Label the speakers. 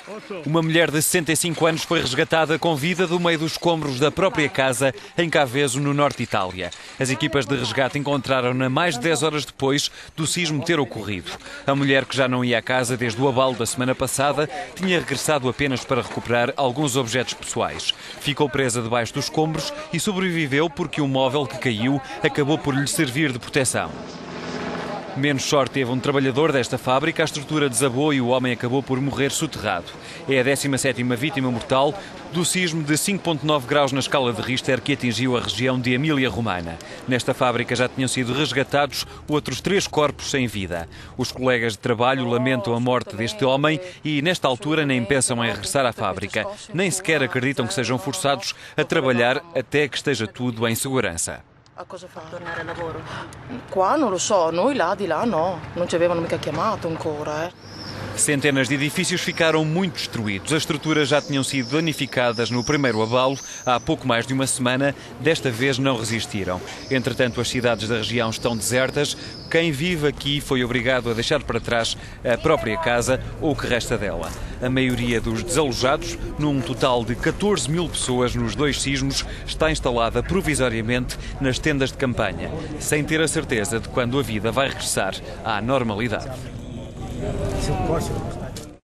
Speaker 1: Uma mulher de 65 anos foi resgatada com vida do meio dos escombros da própria casa em Cavezo, no norte de Itália. As equipas de resgate encontraram-na mais de 10 horas depois do sismo ter ocorrido. A mulher, que já não ia à casa desde o abalo da semana passada, tinha regressado apenas para recuperar alguns objetos pessoais. Ficou presa debaixo dos escombros e sobreviveu porque o móvel que caiu acabou por lhe servir de proteção. Menos sorte teve um trabalhador desta fábrica, a estrutura desabou e o homem acabou por morrer soterrado. É a 17ª vítima mortal do sismo de 5,9 graus na escala de Richter que atingiu a região de Emília-Romagna. Nesta fábrica já tinham sido resgatados outros 3 corpos sem vida. Os colegas de trabalho lamentam a morte deste homem e, nesta altura, nem pensam em regressar à fábrica. Nem sequer acreditam que sejam forçados a trabalhar até que esteja tudo em segurança.
Speaker 2: A cosa fa tornare a lavoro? Qua non lo so, noi là di là no, non ci avevano mica chiamato ancora.
Speaker 1: Centenas de edifícios ficaram muito destruídos. As estruturas já tinham sido danificadas no primeiro abalo há pouco mais de uma semana. Desta vez não resistiram. Entretanto, as cidades da região estão desertas. Quem vive aqui foi obrigado a deixar para trás a própria casa ou o que resta dela. A maioria dos desalojados, num total de 14 mil pessoas nos 2 sismos, está instalada provisoriamente nas tendas de campanha, sem ter a certeza de quando a vida vai regressar à normalidade.